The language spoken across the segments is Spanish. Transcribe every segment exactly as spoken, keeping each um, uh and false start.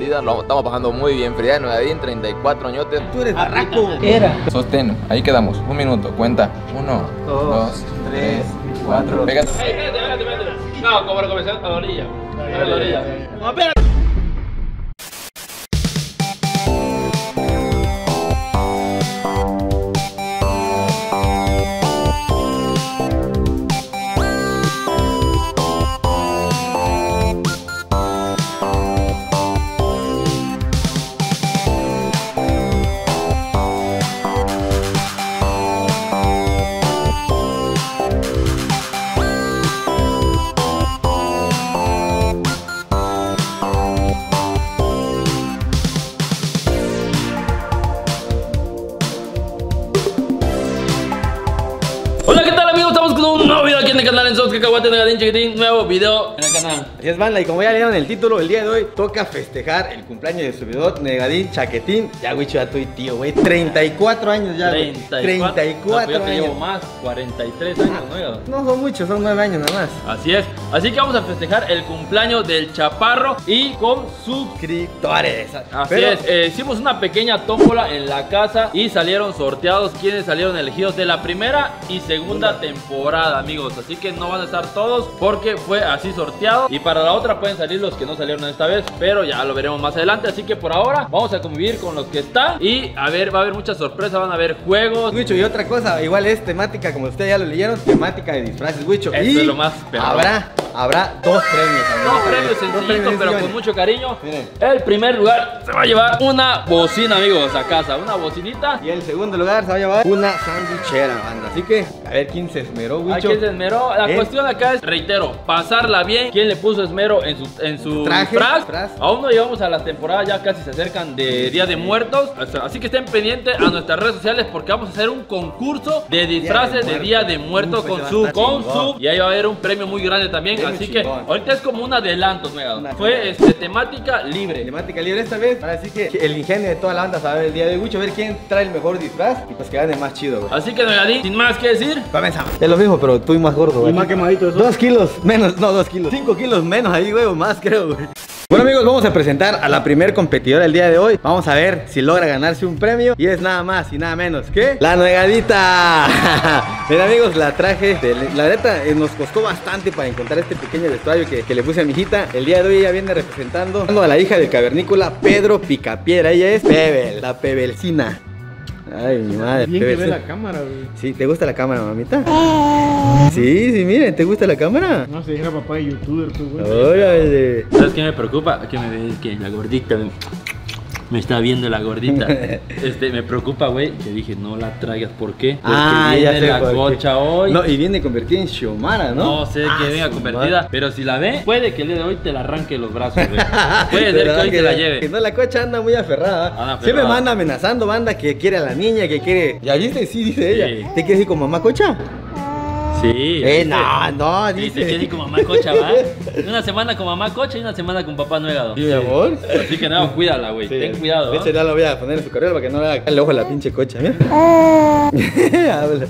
prendida, lo estamos pasando muy bien. Frida Negadín, treinta y cuatro añotes. Tú eres barraco. Era. Sostén, ahí quedamos, un minuto, cuenta. Uno, dos, dos tres, cuatro. Pégate. Hey, espérate, espérate, espérate. No, como para comenzar a la orilla. A la orilla. No, espérate. Hola, ¿qué tal, amigos? Estamos con un nuevo video aquí en el canal en Sos Cacahuate Negadín Chiquitín. Nuevo video en el canal. Así es, banda, y como ya leyeron el título, el día de hoy toca festejar el cumpleaños de su video Negadín Chaquetín. Ya, güey, ya estoy tío, güey. treinta y cuatro años ya, güey. treinta y cuatro no, yo años. llevo más, cuarenta y tres años, ¿no? No son muchos, son nueve años nada más. Así es. Así que vamos a festejar el cumpleaños del Chaparro y con suscriptores. Así Pero... es, eh, hicimos una pequeña tómbola en la casa y salieron sorteados quienes salieron elegidos de la primera y segunda temporada, amigos. Así que no van a estar todos porque fue así sorteado. Y para la otra pueden salir los que no salieron esta vez, pero ya lo veremos más adelante. Así que por ahora vamos a convivir con los que están. Y a ver, va a haber muchas sorpresas, van a haber juegos. Wicho, y otra cosa, igual es temática, como ustedes ya lo leyeron, temática de disfraces, Wicho. Esto y es lo más perrón. Habrá, habrá dos premios, amigos. Dos premios Dos sencillitos, premios pero sencillos. con mucho cariño. Miren. El primer lugar se va a llevar una bocina, amigos, a casa. Una bocinita. Y el segundo lugar se va a llevar una sandwichera, banda. Así que, a ver quién se esmeró, Wicho. Aquí se esmeró. La ¿Eh? cuestión acá es, reitero, pasarla bien. ¿Quién le puso esmero en su, en su Traje, disfraz? disfraz. Aún no llegamos a las temporadas, ya casi se acercan de Día de Muertos. Así que estén pendientes a nuestras redes sociales porque vamos a hacer un concurso de disfraces de Día de Muertos Uf, con ese su, va a estar con chingón. su. Y ahí va a haber un premio muy grande también. Premio Así chingón. que ahorita es como un adelanto, Megado. Una- Fue este, temática libre. Temática libre esta vez. Así que el ingenio de toda la banda sabe el día de hoy, Wicho, a ver quién trae el mejor disfraz y pues que gane más chido, güey. Así que, Negadín, sin más que decir, Comenzamos. Es lo mismo, pero tú más gordo, güey. Y más quemadito eso. Dos kilos menos, no, dos kilos. Cinco kilos menos ahí, güey, o más, creo, güey. Bueno, amigos, vamos a presentar a la primer competidora del día de hoy. Vamos a ver si logra ganarse un premio. Y es nada más y nada menos que la Negadita. Mira, amigos, la traje de, la neta, eh, nos costó bastante para encontrar este pequeño vestuario que, que le puse a mi hijita. El día de hoy ella viene representando a la hija del cavernícola Pedro Picapiedra. Ella es Pebel, la Pebelcina. Ay, mi madre. Bien que ve Pebelcina. la cámara, güey. Sí, ¿te gusta la cámara, mamita? Sí, sí, miren, ¿te gusta la cámara? No se dijera papá de youtuber, pues, güey. Órale. ¿sabes qué me preocupa? Que me ves que la gordita me, me está viendo la gordita. Este, me preocupa, güey, que dije, no la traigas. ¿Por qué? Porque Ah, ya viene sé la por qué. gocha hoy. No, y viene convertida en Xiomara, ¿no? No sé Ah, que venga su convertida, madre. pero si la ve, puede que el día de hoy te la arranque los brazos, güey. Puede ser que ¿Verdad hoy te la lleve. Que no, la cocha anda muy aferrada. Anda aferrada. Siempre me anda amenazando, banda, que quiere a la niña, que quiere... ¿Ya viste? Sí, dice Sí. ella. ¿Te quieres ir con mamá cocha? Sí. Eh, ¿viste? no, no, Sí, dice. te quieres ir con mamá cocha, ¿va? Una semana con mamá cocha y una semana con papá nuegado. Sí, mi amor. Así que no, cuídala, güey. Sí. Ten cuidado, De ¿no? hecho, ya lo voy a poner en su correo para que no le haga el ojo a la pinche cocha, mira. Habla.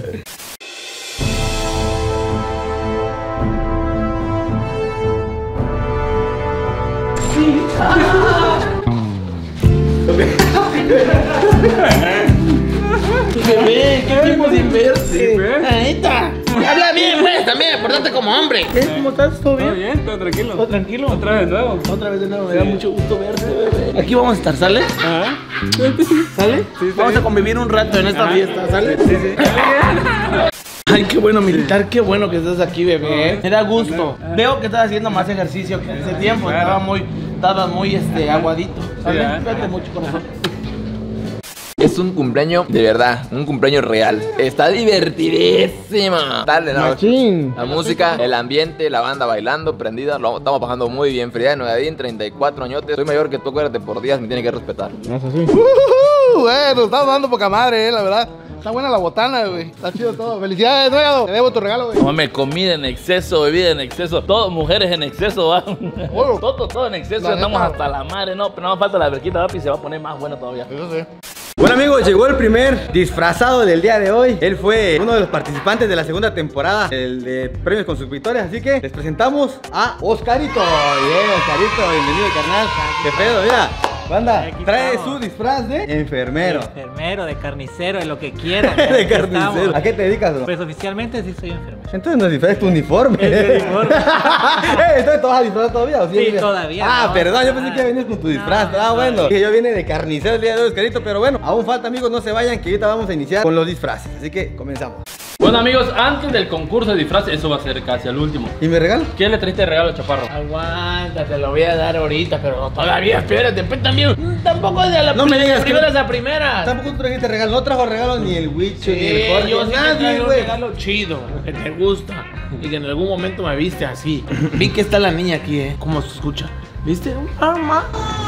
Bebé, ¿qué tiempo sin verte? Ahí está. Habla bien, pues, también, portate como hombre. ¿Cómo estás? ¿Todo bien? Todo bien, todo tranquilo. ¿Todo tranquilo? Otra vez de nuevo. Otra vez de nuevo, me da mucho gusto verte, bebé. Aquí vamos a estar, ¿sale? Ajá. ¿Sale? Sí, está Vamos a bien. convivir un rato en esta Ajá. fiesta, ¿sale? Sí, sí. Ay, qué bueno, militar, qué bueno que estás aquí, bebé. Me da gusto. Veo que estás haciendo más ejercicio que en ese tiempo. Claro. Estaba muy, estaba muy este, aguadito. ¿Sale? ¿eh? Cuídate mucho, corazón. es un cumpleaños de verdad, un cumpleaños real. Está divertidísima. Dale, la, Machín. la música, el ambiente, la banda bailando, prendida. Lo estamos pasando muy bien. Frida Negadín, treinta y cuatro añotes. Soy mayor que tú, acuérdate, por días me tiene que respetar. Eso sí. Uh, bueno, estamos dando poca madre, eh, la verdad. Está buena la botana, güey. Está chido todo. Felicidades, Nuegado. Te debo tu regalo, güey. Hombre, comida en exceso, bebida en exceso, todo, mujeres en exceso, ¿va? Bueno, todo, todo en exceso, la estamos neta. hasta la madre, no, pero no me falta la verquita, papi, se va a poner más bueno todavía. Eso sí. Bueno amigos, llegó el primer disfrazado del día de hoy. Él fue uno de los participantes de la segunda temporada, el de Premios con Suscriptores. Así que les presentamos a Oscarito. Bien, Oscarito, bienvenido carnal. Qué pedo, mira. Banda, Aquí trae estamos. su disfraz de enfermero. Enfermero, de carnicero, de lo que quieran. De Aquí carnicero. estamos. ¿A qué te dedicas, bro? Pues oficialmente sí soy enfermero. Entonces no es disfraz, es tu uniforme. Es mi uniforme. Eh, Entonces, ¿te vas a disfrazar todavía? ¿O Sí, todavía, Ah, no, perdón, yo no, pensé que venías con tu disfraz. no, ah, no, bueno. no. Que yo vine de carnicero el día de hoy, Oscarito. Pero bueno, aún falta, amigos, no se vayan, que ahorita vamos a iniciar con los disfraces. Así que comenzamos. Bueno, amigos, antes del concurso de disfraces, eso va a ser casi al último. ¿Y mi regalo? ¿Qué le trajiste de regalo, Chaparro? Aguanta, te lo voy a dar ahorita, pero todavía, espérate, pues también. mm, Tampoco es de la No me digas que primeras no- a primeras. Tampoco tú trajiste regalo. No trajo regalo ni el Wicho, ni el Sí, Jorge. yo sí te nadie, traje un güey. regalo chido, que te gusta y que en algún momento me viste así. Vi que está la niña aquí, ¿eh? ¿Cómo se escucha? ¿Viste? Mamá.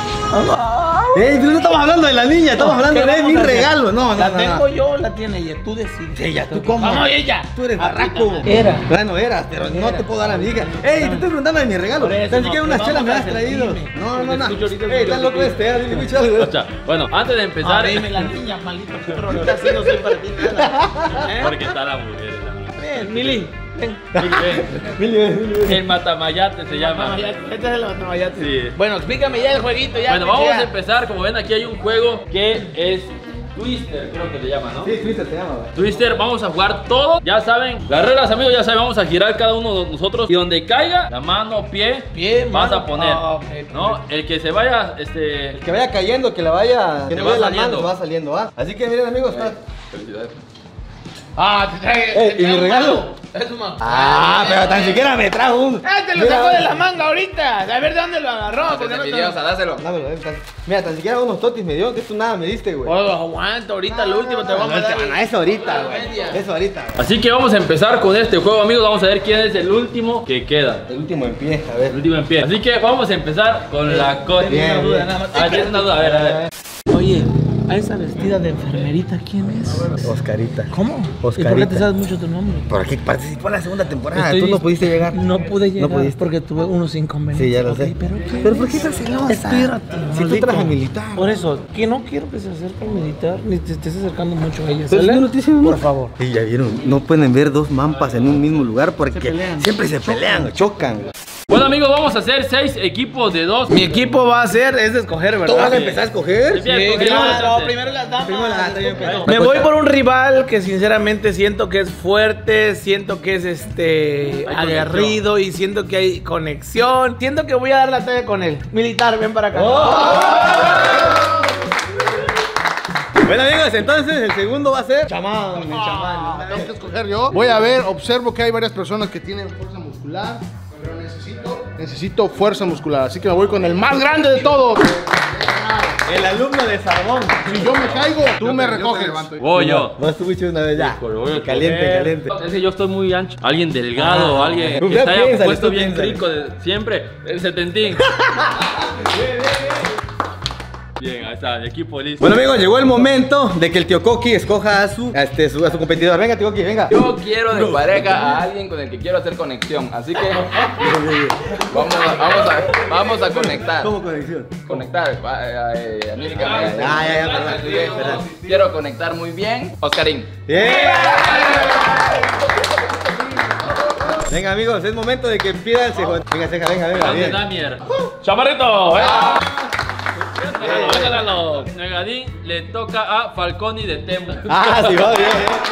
Ey, pero no estamos hablando de la niña, estamos hablando ¿Qué de vamos mi a hacer? regalo. No, no, La no, tengo no. yo, la tiene ella, tú decides. Ella, ¿tú cómo? Vamos, ella. Tú eres Ahorita. barraco. Era. Bueno, eras, pero no te puedo dar a mi hija. Ey, te estoy preguntando de mi regalo. Por eso, Tan siquiera no, unas que chelas me vamos has a traído. sentirme. No, no, no. Escucho ahorita el Ey, video estás que loco te- este, eh, dile Wicho algo. Escucha, bueno, antes de empezar, Abrime la niña, maldito perro. Ahorita sí no soy para ti nada. ¿Eh? porque está la mujer. la- Ven, Mili. Ven. Mili, ven, Mili. El matamayate se llama. Matamayate, este es el matamayate. Sí. Bueno, explícame ya el jueguito. Ya, Bueno, que vamos sea. a empezar. Como ven, aquí hay un juego que es Twister, creo que le llaman, ¿no? Sí, Twitter se llama, güey. Twister, vamos a jugar todo. Ya saben, las reglas, amigos, ya saben, vamos a girar cada uno de nosotros. Y donde caiga, la mano, pie, Pie, vas mano. a poner. Ah, ok, ¿No? El que se vaya, este. Que vaya cayendo, que la vaya. Que Se no va vaya la saliendo. mano, va saliendo, ¿ah? Así que miren, amigos, está. Felicidades. Ah, te trae. Ey, te ¿y mi trae un regalo? mano. Es un mano. Ah, pero tan siquiera me trajo un. Ah, te lo Mira, sacó de la manga ahorita. A ver de dónde lo agarró. Porque no te Videos, lo... dáselo. Dámelo, ven, tan- Mira, tan siquiera unos totis me dio, que tú nada me diste, güey. Oh, aguanta, ahorita lo último te vamos a dar. Ah, eso ahorita, La güey. media. Eso ahorita. Así que vamos a empezar con este juego, amigos. Vamos a ver quién es el último que queda. El último en pie, a El ver. último en pie. Así que vamos a empezar con la coche. Bien, Una duda, bien. nada más. Ah, tienes una duda, a ver, a ver. Oye, a esa vestida de enfermerita, ¿quién es? Oscarita. ¿Cómo? Oscarita. ¿Y por qué te sabes mucho tu nombre? ¿Por qué participó en la segunda temporada? Estoy Tú no dis- pudiste llegar. No pude llegar pudiste. porque tuve unos inconvenientes. Sí, ya lo Ok, sé. ¿Pero qué? ¿Pero por qué estás celosa? Espérate. Si tú maldito. traje militar. Por eso, que no quiero que se acerque al militar ni te estés acercando mucho a ella. Pero ¿sale? yo no te hice nada. Por favor. Y ya vieron, no pueden ver dos mampas en un mismo lugar porque pelean. siempre se pelean o chocan. Bueno, amigos, vamos a hacer seis equipos de dos. Mi equipo va a ser, es de escoger, ¿Tú ¿verdad? vas a empezar a escoger? Empieza a escoger. claro, primero las damas. Primero las- está bien, pues. Me voy por un rival que sinceramente siento que es fuerte, siento que es este Hay aguerrido y siento que hay conexión. Siento que voy a dar la talla con él. Militar, ven para acá. Bueno, amigos, entonces el segundo va a ser chamán, el chamán. Tengo que escoger yo. Voy a ver, observo que hay varias personas que tienen fuerza muscular, pero necesito, necesito fuerza muscular. Así que me voy con el más grande de todos. El alumno de Sabón. Si yo me caigo, tú me recoges. Voy yo. Vas tú, Wicho, una vez ya. Híjole, voy a Caliente, coger. caliente. Es que yo estoy muy ancho. Alguien delgado, Ah, alguien tú que ya se haya piénsale, puesto tú bien piénsale. rico de siempre. El setentín. Bien, ahí está, el equipo listo. Bueno, amigos, llegó el momento de que el tío Coqui escoja a su, a este, su, a su competidor. Venga, tío Coqui, venga. Yo quiero de pareja a alguien con el que quiero hacer conexión. Así que vamos a, vamos a, vamos a conectar. ¿Cómo conexión? Conectar. va, eh, eh, América, Ah, me- ya, ya, perdón, Así que, perdón. quiero conectar muy bien. Oscarín. Bien. Venga, amigos, es momento de que pida el cejón. Venga, ceja, venga, venga, Grande bien. Damier. ¡Chamarrito! ¡Eh! Venga, Negadín le toca a Falconi de Temu. Ah, sí, va, bien,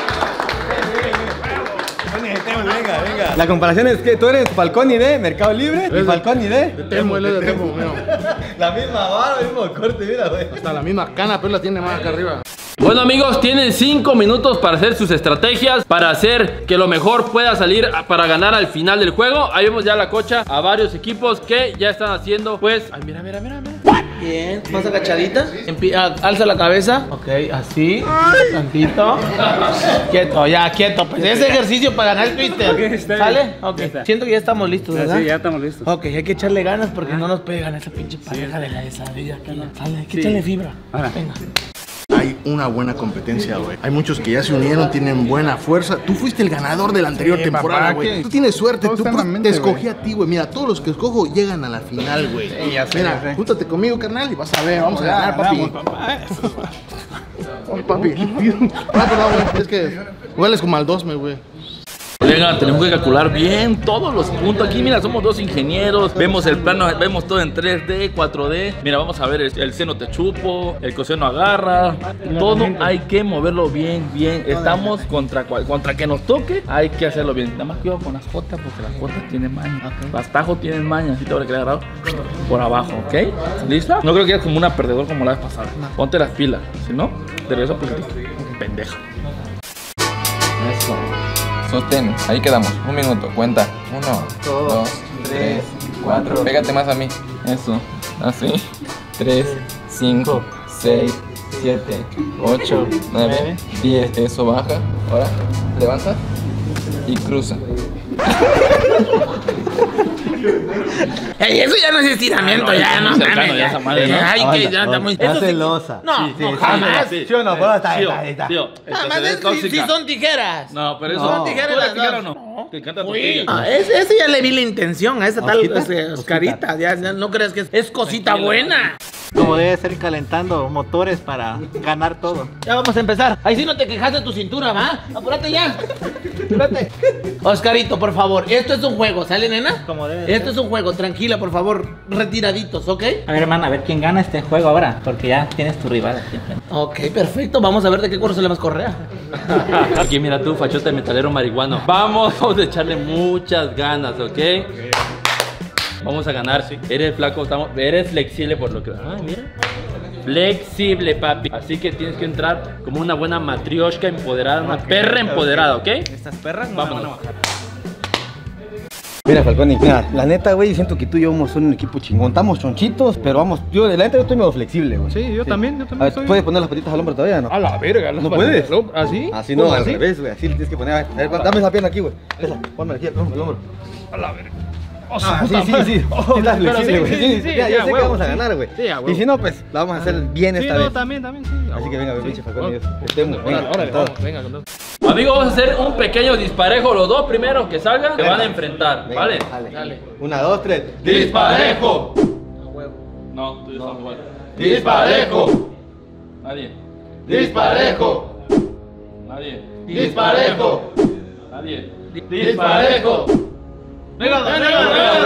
bien. Venga, venga. La comparación es que tú eres Falconi de Mercado Libre y Falconi de... Temo, él es de Temo, mío. La misma barba, el mismo corte, mira, güey. Hasta la misma cana, pero la tiene más acá arriba. Bueno, amigos, tienen cinco minutos para hacer sus estrategias, para hacer que lo mejor pueda salir a- para ganar al final del juego. Ahí vemos ya la cocha a varios equipos que ya están haciendo, pues... Ay, mira, mira, mira, mira. Bien, más agachadita. Empi- ah, alza la cabeza. Ok, así. Tantito. Quieto, ya, quieto. Pues ese ejercicio para ganar el twister. ¿Sale? Ok. Siento que ya estamos listos, ¿verdad? Sí, ya estamos listos. Ok, hay que echarle ganas porque no nos puede ganar esa pinche pareja de la de esa vida. Sale, hay que echarle fibra. Ahora. Venga. Hay una buena competencia, güey. Hay muchos que ya se unieron, tienen buena fuerza. Tú fuiste el ganador de la anterior Sí, temporada, papá, güey. ¿qué? Tú tienes suerte. Todo Tú está en la pues, mente, te escogí güey. a ti, güey. Mira, todos los que escojo llegan a la final, güey. Sí, ya sé, Mira, ya sé. júntate conmigo, carnal, y vas a ver. Vamos a ganar, papi. Vamos, papá. Oh, papi. Ah, perdón, güey. Es que hueles como al dosme, güey. Venga, tenemos que calcular bien todos los puntos. Aquí, mira, somos dos ingenieros. Vemos el plano, vemos todo en tres D, cuatro D. Mira, vamos a ver el, el seno te chupo, el coseno agarra. Todo hay que moverlo bien, bien. Estamos contra cual, contra que nos toque, hay que hacerlo bien. Nada más cuidado con las jotas, porque las jotas tienen maña. Okay. Las tajos tienen maña. Así te voy a quedar agarrado por abajo, ¿ok? ¿Lista? No creo que eres como una perdedor como la vez pasada. Ponte las pilas, si no, te regreso por ti. Pendeja. Eso. Sostén, ahí quedamos, un minuto, cuenta. Uno, dos, tres, cuatro. Pégate más a mí. Eso, así. Tres, cinco, seis, siete, ocho, nueve, diez. Eso baja. Ahora, levanta y cruza. Ey, eso ya no es estiramiento, Ah, no, ya no está muy cercano, mames. ya esa madre, ¿no? Ay, que ya está muy. Está Eso sí- celosa. No, Sí, sí, no, sí, jamás. sí, ¿sí o no? Pero está, Tío, está, está. tío, Nada esta más es es si, tóxica. si son tijeras. No, pero eso No. Son tijeras ¿Tú las eres tijera dos. o no? Te encanta tu Uy, tijera. ah, ese, ese ya le vi la intención a esa tal ¿Osquita? este, Oscarita. Ya, ya no creas que es, es cosita Tranquila. buena. Como debe ser calentando motores para ganar todo. Ya vamos a empezar. Ahí sí no te quejas de tu cintura, ¿va? Apúrate ya. Apúrate. Oscarito, por favor. Esto es un juego, ¿sale, nena? Como debe Esto ser. es un juego. Tranquila, por favor. Retiraditos, ¿ok? A ver, hermana, a ver quién gana este juego ahora. Porque ya tienes tu rival aquí enfrente. Ok, perfecto. Vamos a ver de qué color se le más correa. Aquí mira tú, fachota de metalero marihuano. Vamos, vamos a echarle muchas ganas, ¿ok? Vamos a ganar. Eres flaco, estamos, eres flexible por lo que... Ay, mira. Flexible, papi. Así que tienes que entrar como una buena matrioshka empoderada, una perra empoderada, ¿ok? Estas perras no Vámonos. van a bajar. Mira, Falcón, mira, la neta, güey, siento que tú y yo somos un equipo chingón. Estamos chonchitos, pero vamos, yo, la neta, yo estoy medio flexible, güey. Sí, yo también, yo A también ver, soy. ¿puedes poner las patitas al hombro todavía, no? A la verga, ¿No puedes? ¿Así? Así no, ¿Cómo al así? revés, güey, así le tienes que poner. A ver, a ver, dame esa pierna aquí, güey. Esa, ponme aquí el hombro, el hombro. A la verga. Ah, sí, sí, sí. Oh, Sí, estás pero flexible, güey. sí, Sí, sí, sí, ya, ya, ya sé que huevo, vamos a sí. ganar, güey. Sí, a huevo. Y si no, pues la vamos a hacer bien Sí, esta no, vez. también, también, sí. Así que venga, Sí. pinche Falcón, Bueno, Dios. Estemos, Órale, venga, órale, con todo. vamos, venga, con todo. Amigos, vamos a hacer un pequeño disparejo. Los dos primeros que salgan se van a enfrentar, Venga, ¿vale? Dale. Dale. Una, dos, tres. ¡Disparejo! No, tú ya estás igual. Disparejo. Nadie. Disparejo. Nadie. Disparejo. Nadie. Disparejo. Venga, venga, venga,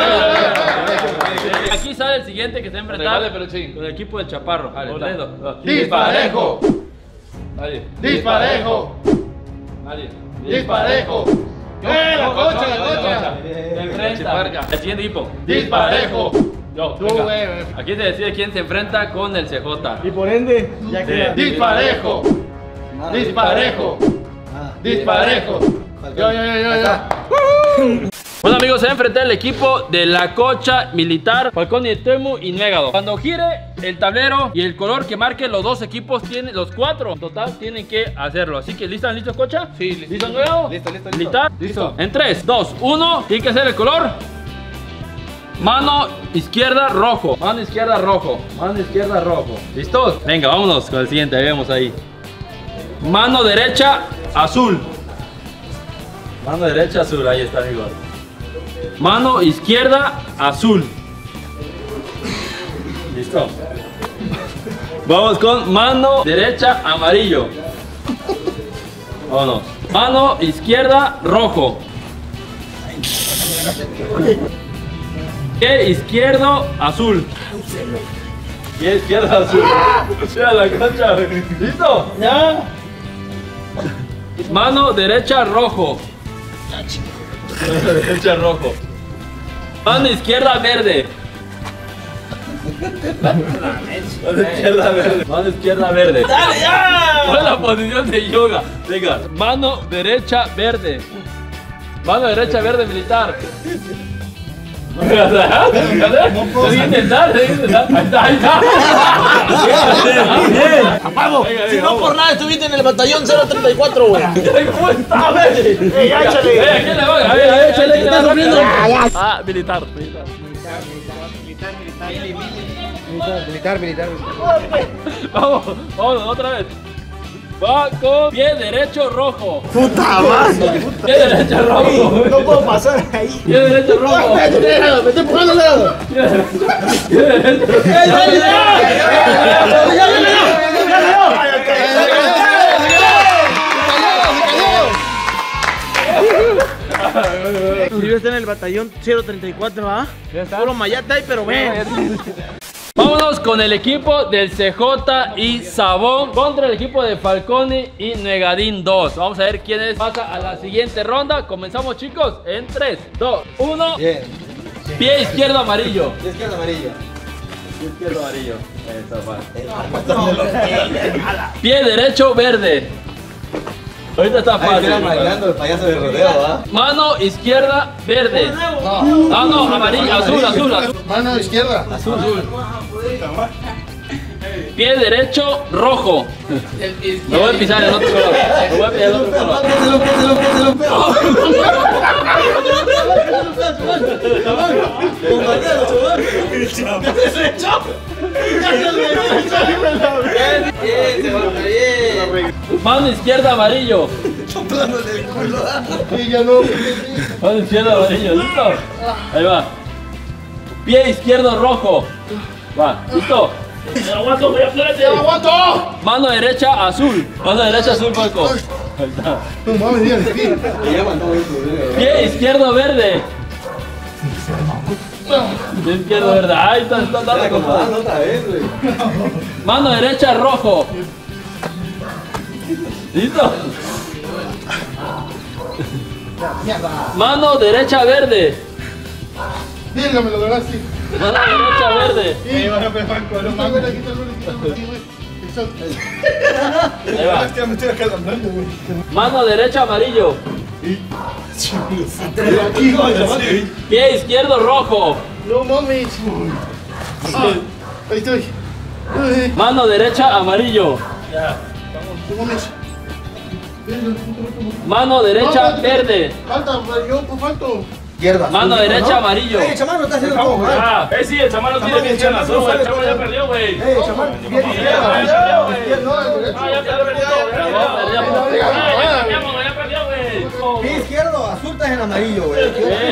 Aquí sale el siguiente que se va a enfrentar con el equipo del Chaparro. Vale, tres, dos, dos. Disparejo. Nadie. Disparejo. Nadie. Disparejo. ¡Eh, la cocha, la cocha! Se enfrenta. El siguiente equipo. Disparejo. Yo, Tú, venga. güey, güey. Aquí se decide quién se enfrenta con el C J. Y por ende, ya queda. Disparejo. Disparejo. Disparejo. Yo, yo, yo, yo, yo. Bueno, amigos, se va a enfrentar el equipo de la Cocha Militar, Falcón y Temu y Nuegado. Cuando gire el tablero y el color que marque los dos equipos, tienen, los cuatro en total tienen que hacerlo. Así que, ¿listas, listos, Cocha? Sí, listo. ¿Listo, Nuegado? Listo, listo, listo. ¿Militar? Listo. En tres, dos, uno, tiene que hacer el color. Mano izquierda, rojo. Mano izquierda, rojo. Mano izquierda, rojo. ¿Listos? Venga, vámonos con el siguiente, ahí vemos ahí. Mano derecha, azul. Mano derecha, azul, ahí está, amigos. Mano izquierda, azul. Listo. Vamos con mano derecha, amarillo. Vámonos. Mano izquierda, rojo. Pie izquierdo, azul. Pie izquierdo, azul. Mira la concha. ¿Listo? Ya. Mano derecha, rojo. Mano derecha, rojo. Mano izquierda, verde. Mano izquierda, verde. Mano izquierda, verde. ¡Dale, ya! Fue la posición de yoga. Venga. Mano derecha, verde. Mano derecha, verde, militar. No puedo intentar, intentar. Ahí está, ahí está. Bien. Apago. Venga, Si venga, no vamos. por nada estuviste en el batallón cero treinta y cuatro, güey. ¿Cómo está? A ver. Ey, ya, échale. Eh, ¿a quién le va? A ver, a ver, Échale, que estás sufriendo. Ah, militar, militar. Militar, militar. Vamos, vamos, otra vez. Va con pie derecho rojo. Puta madre. Pie derecho rojo. No puedo pasar ahí. Pie derecho rojo. Me estoy empujando el dedo. Pie derecho rojo. ¡Ey, dale, ya! ¡Ya, ya, ya! ¡Ya, ya, ya! batallón cero treinta y cuatro, ¿ah? Ya está. Puro mayate ahí, pero ven. Vámonos con el equipo del C J y Sabón contra el equipo de Falconi y Negadín dos. Vamos a ver quién es, pasa a la siguiente ronda. Comenzamos, chicos, en tres, dos, uno. Bien. Pie izquierdo amarillo. Pie izquierdo amarillo. Pie izquierdo amarillo. Pie derecho verde. Ahorita está fácil. bailando el payaso de rodeo, ¿ah? Mano izquierda verde. No. Ah, no, amarillo, azul, azul, azul. Mano izquierda. Azul, azul. Pie derecho rojo. Lo voy a pisar en otro color. Lo voy a pisar en otro color. Mano izquierda amarillo. Sí, ya no. Mano izquierda amarillo, ¿listo? Ahí va. Pie izquierdo rojo. Va, ¿listo? ¡Me aguanto, voy a ¡Me aguanto! Mano derecha azul. Mano derecha azul, Falco. Ahí está. No mames, ya, sí. Pie izquierdo verde. Pie izquierdo verde. Ahí está, está, está acomodando otra vez, güey. Mano derecha rojo. ¿Listo? Mano derecha verde. Dígame, lo lograste. Mano derecha verde. Sí, bueno, pero Franco, no mames. Ahí va. Mano derecha amarillo. Pie izquierdo rojo. No mames. Ahí estoy. Mano derecha amarillo. No mames. Mano derecha verde. Falta, yo pues falto. Izquierda. Mano derecha amarillo. ¡Ey, chamán, está haciendo todo mal! Ah, eh, sí, el chamán no tiene bien izquierda azul, güey. El chamán ya perdió, güey. ¡Ey, chamán! ¡Bien izquierda! Ah, ya perdió. Ya perdió, ya perdió, güey. Pie izquierdo, azul está en amarillo, güey.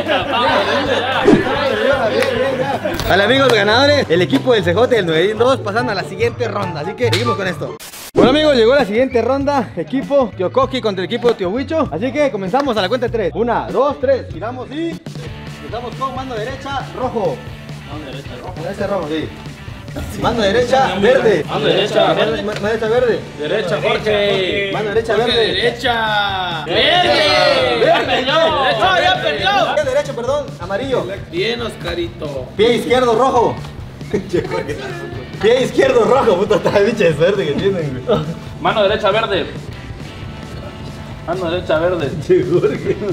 Vale, amigos ganadores, el equipo del C J y el Negadín dos pasando a la siguiente ronda. Así que seguimos con esto. Bueno, amigos, llegó la siguiente ronda. Equipo Tío Coqui contra el equipo de Tío Huicho. Así que comenzamos a la cuenta de tres. Una, dos, tres. Giramos y empezamos con mano derecha, rojo. Mano derecha rojo. Mano derecha, rojo, sí. Mano derecha, verde. Mano derecha verde. Mano derecha, verde. Derecha, Jorge. Mano derecha, verde. Derecha. ¡Verde! ¡Ya perdió! ¡No, ya perdió! Pie derecho, perdón, amarillo. Bien, Oscarito. Pie izquierdo, rojo. Pie izquierdo, rojo. Puta, está bicha de suerte que tienen, güey. Mano derecha verde. Mano derecha verde. Seguro que no.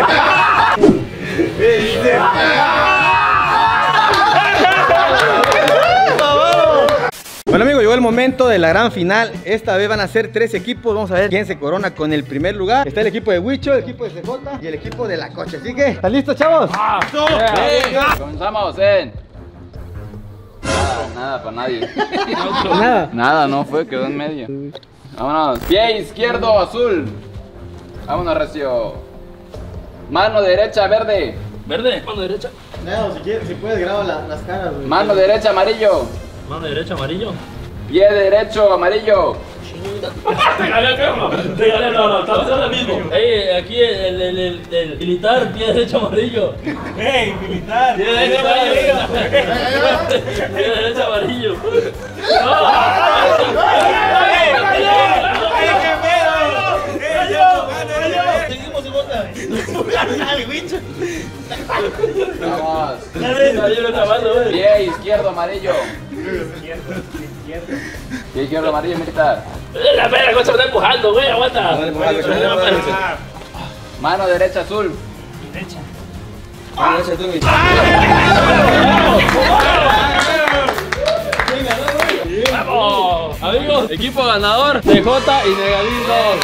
Bueno, amigos, llegó el momento de la gran final. Esta vez van a ser tres equipos. Vamos a ver quién se corona con el primer lugar. Está el equipo de Huicho, el equipo de C J y el equipo de La Coche. Así que, ¿están listos, chavos? Comenzamos en. Nada, nada para nadie. Nada. Nada, no fue, quedó en medio. Vámonos. Pie izquierdo azul. Vámonos, Recio. Mano derecha verde. ¿Verde? Mano derecha. No, si quieres, si puedes, graba la, las caras, güey. Mano derecha amarillo. Mano derecha amarillo. Pie derecho amarillo. Te gané, perro. Te gané, no, no, estamos en lo mismo. Ey, aquí el, el, el, el militar, pie derecho amarillo. ¡Ey, militar! Pie derecho amarillo. Pie derecho amarillo. Seguimos su bota. Vamos. Pie izquierdo amarillo. Pie izquierdo amarillo militar. La pera, cosa me está empujando, güey, aguanta. Mano derecha azul. Mano derecha, tú, güey. ¡Vamos! Amigos, equipo ganador, C J y Negadín dos.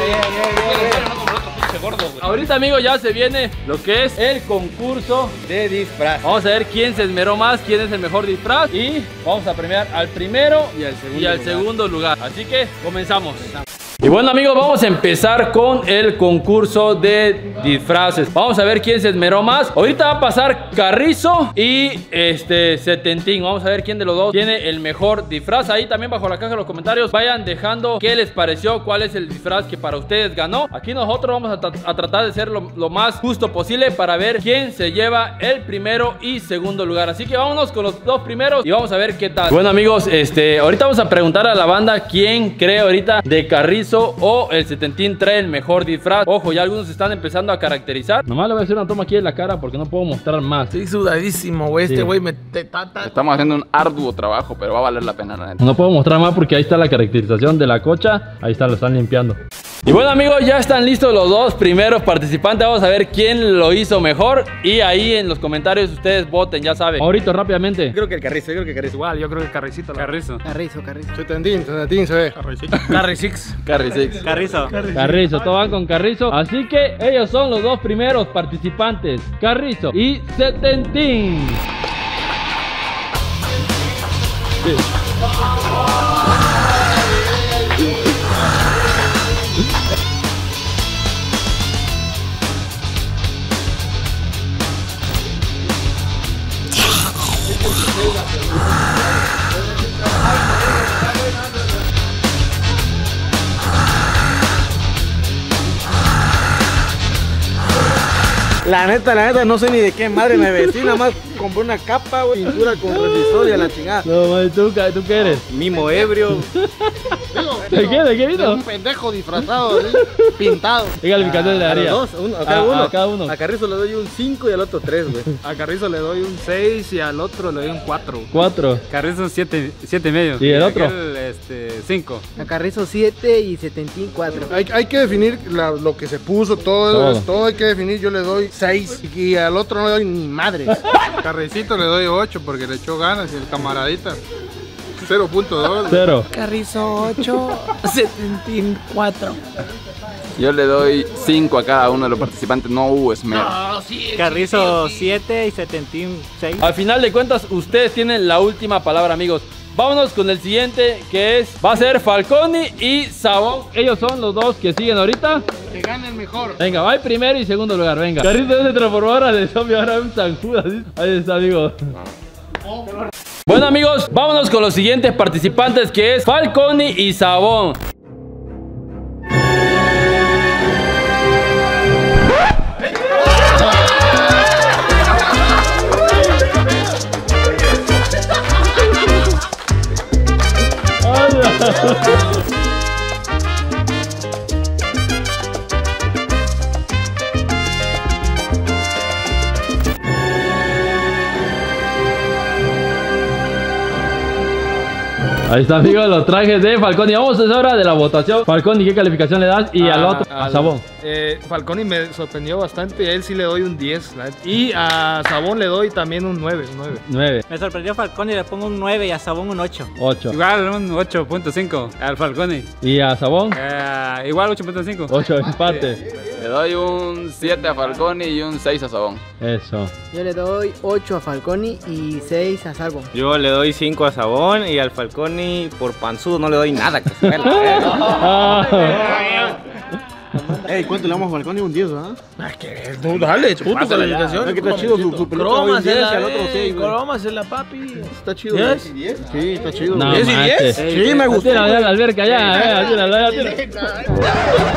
Ahorita, amigos, ya se viene lo que es el concurso De disfraz. Vamos a ver quién se esmeró más, quién es el mejor disfraz y vamos a premiar al primero Y al segundo y al lugar. segundo lugar. Así que comenzamos. Y bueno, amigos, vamos a empezar con el concurso de disfraces. Vamos a ver quién se esmeró más. Ahorita va a pasar Carrizo y este Setentín. Vamos a ver quién de los dos tiene el mejor disfraz. Ahí también bajo la caja de los comentarios vayan dejando qué les pareció, cuál es el disfraz que para ustedes ganó. Aquí nosotros vamos a, tra a tratar de ser lo, lo más justo posible para ver quién se lleva el primero y segundo lugar. Así que vámonos con los dos primeros y vamos a ver qué tal. Bueno, amigos, este ahorita vamos a preguntar a la banda quién cree ahorita de Carrizo o el Setentín trae el mejor disfraz. Ojo, ya algunos están empezando a caracterizar. Nomás le voy a hacer una toma aquí en la cara porque no puedo mostrar más. Estoy sudadísimo, güey. Sí. Este güey me te tata. Estamos haciendo un arduo trabajo, pero va a valer la pena, la neta. No puedo mostrar más porque ahí está la caracterización de la cocha. Ahí está, lo están limpiando. Y bueno, amigos, ya están listos los dos primeros participantes. Vamos a ver quién lo hizo mejor. Y ahí en los comentarios ustedes voten, ya saben. Ahorita rápidamente. Yo creo que el Carrizo, yo creo que el Carrizo. Igual, yo creo que Carricito. Carrizo. Carrizo, Carrizo. Setentín, Setentín se ve. Carrizix. Carry Six. Carrizo. Carrizo, todos van con Carrizo. Así que ellos son los dos primeros participantes, Carrizo y Setentín. Sí. La neta, la neta, no sé ni de qué madre me vestí. Nada más compré una capa, güey, pintura con resistor y a la chingada. No, man, ¿tú, ¿tú qué eres? Mimo ebrio. ¿De qué? ¿De qué vino? Un pendejo disfrazado, ¿sí? Pintado. ¿Qué calificación le A daría? los dos, uno, a cada A- uno. a cada uno. A Carrizo le doy un cinco y al otro tres, güey. A Carrizo le doy un seis y al otro le doy un cuatro. Cuatro. Carrizo siete, siete y medio. ¿Y el otro? Aquel, este, cinco. A Carrizo siete y Setentín cuatro. Hay, hay que definir la- lo que se puso, todo, Todo. todo hay que definir. Yo le doy seis y al otro no le doy ni madre. Carricito le doy ocho porque le echó ganas y el camaradita cero punto dos. Cero. Carrizo ocho, Setentín cuatro. Yo le doy cinco a cada uno de los participantes, no hubo esmero. Carrizo siete y Setentín seis. Al final de cuentas, ustedes tienen la última palabra, amigos. Vámonos con el siguiente, que es, va a ser Falconi y Sabón. Ellos son los dos que siguen ahorita. Que gane el mejor. Venga, va en primero y segundo lugar, venga. Carrito se transformó ahora de zombie, ahora es un zancudo. ¿Sí? Ahí está, amigo. Bueno, amigos, vámonos con los siguientes participantes, que es Falconi y Sabón. Ahí está, amigos, los trajes de Falconi. Vamos a hacer ahora de la votación. Falconi, ¿qué calificación le das? Y al otro, a Sabón. Eh, Falconi me sorprendió bastante, a él sí le doy un diez. la neta. Y a Sabón le doy también un nueve. nueve. Me sorprendió Falcón y le pongo un nueve y a Sabón un ocho. ocho. Igual un ocho punto cinco al Falconi. Y a Sabón, Eh, igual ocho punto cinco. ocho, empate. Le doy un siete a Falconi y un seis a Sabón. Eso. Yo le doy ocho a Falconi y seis a Salvo. Yo le doy cinco a Sabón y al Falconi por panzudo no le doy nada. Que se vea la verga. Ah. Ey, ¿cuánto le damos a Falconi? Un diez, ¿verdad? Ah, que tú dale, puto calificación. Es que está chido su, su película. Croma un diez se y al la otro seis, güey. Croma se la papi. Está chido. ¿Diez? ¿diez? Sí, está chido. No, ¿diez y manches. diez? Sí, me gustó. Tíralo, güey. ya, la alberca, ya, ya, tíralo, ya, tíralo.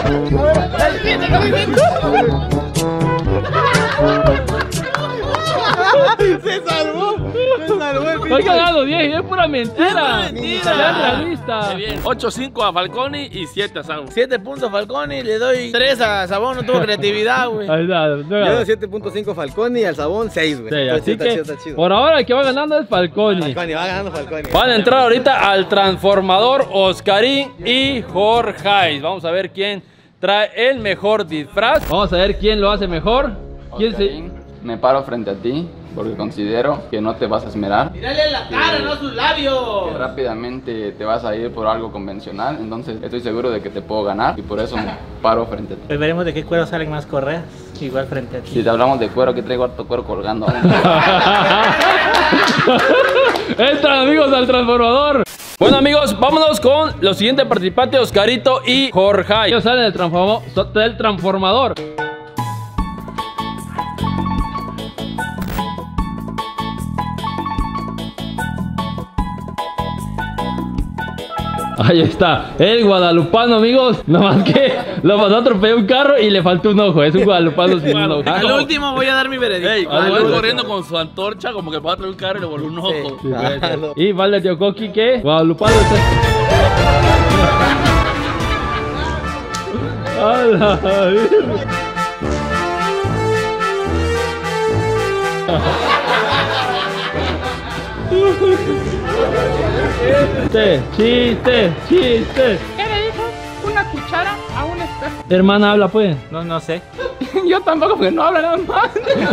Se salvó. Se salvó el Estoy cagado, diez, y es pura mentira. mentira. Ya es realista. Bien, ocho cinco a Falconi y siete a Sabón. siete puntos Falconi, le doy tres a Sabón, no tuvo creatividad, güey. Ahí está. Yo le doy siete punto cinco Falconi y al Sabón seis, güey. Sí, Está así chido, está que chido, está chido. por ahora el que va ganando es Falconi. Falconi, va ganando Falconi. Van a entrar ahorita al transformador Oscarín y Jorge. Vamos a ver quién trae el mejor disfraz. Vamos a ver quién lo hace mejor. ¿Quién se... Oscarín, me paro frente a ti porque considero que no te vas a esmerar. Mírale la cara, no sus labios. Que rápidamente te vas a ir por algo convencional, entonces estoy seguro de que te puedo ganar y por eso me paro frente a ti. Pues veremos de qué cuero salen más correas. Igual frente a ti. Si te hablamos de cuero, que traigo harto cuero colgando aún. Entran, amigos, al transformador. Bueno amigos, vámonos con los siguientes participantes, Oscarito y Jorge. Ellos salen del, transformo del transformador. Ahí está, el guadalupano, amigos. Nomás que lo pasó a atropellar un carro y le faltó un ojo. Es un guadalupano sin un ojo. Al último voy a dar mi veredicto. Ey, cuando va corriendo con su antorcha, como que va a traer un carro y le voló un ojo. Sí. Sí, y vale, tío Coqui, ¿qué? Guadalupano. ¡Hala! Chiste, chiste, chiste. ¿Qué le dijo una cuchara a un espejo? Hermana, habla pues. No, no sé. Yo tampoco, porque no habla nada más.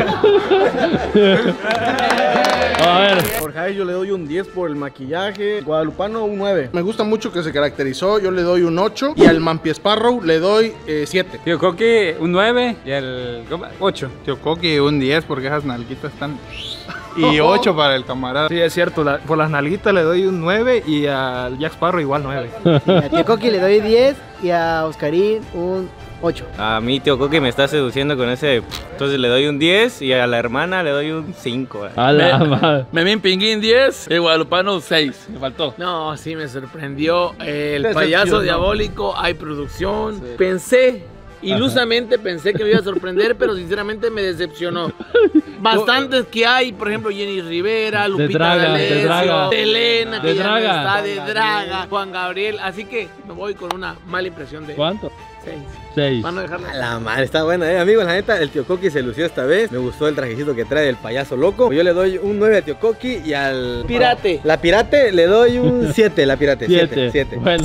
A ver. Jorge, yo le doy un diez por el maquillaje. Guadalupano, un nueve. Me gusta mucho que se caracterizó. Yo le doy un ocho. Y al Mampi Sparrow le doy eh, siete. Tío Coqui, un nueve. Y el ocho. Tío Coqui, un diez porque esas nalguitas están... Y ocho para el camarada. Sí, es cierto, la, por las nalguitas le doy un nueve y al Jack Sparrow igual nueve. A Tío Coqui le doy diez y a Oscarín un ocho. A mí Tío Coqui me está seduciendo con ese. Entonces le doy un diez y a la hermana le doy un cinco. A la Me- madre. Memín Pinguín diez, el guadalupano seis. Me faltó. No, sí me sorprendió. El Decepcionó. payaso diabólico, hay producción. Pensé, ilusamente pensé que me iba a sorprender, pero sinceramente me decepcionó. Bastantes que hay, por ejemplo, Jenny Rivera, Lupita Draga, de D'Alessio, Draga. Selena, que De ya no Draga. está, de Draga, Juan Gabriel. Así que me voy con una mala impresión de ¿Cuánto? seis. Seis. Para no dejarla. A la madre, está buena, eh, amigos. La neta, el Tío Coqui se lució esta vez. Me gustó el trajecito que trae del payaso loco. Yo le doy un nueve a Tío Coqui y al... Pirate. La pirate le doy un siete, la pirate. Siete. siete. Bueno.